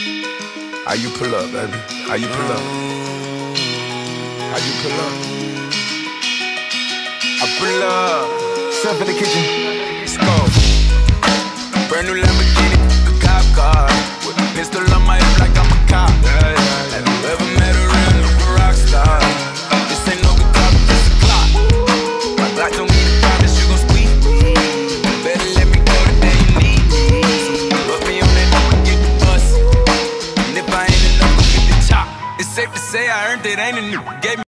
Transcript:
How you pull up, baby? How you pull up? How you pull up? I pull up. Step in the kitchen. Let's go. Brand new Lamborghini, a cop car. With a pistol on my hip like I'm a cop. Have you ever met a real nigga Rockstar? This ain't no guitar, this a clock. My Glock told me to promise you gon' squeeze me. Better let me go the day you need me. Put me on that number, get the bus. And if I ain't enough, go get the chop. It's safe to say I earned it, ain't a new. Gave me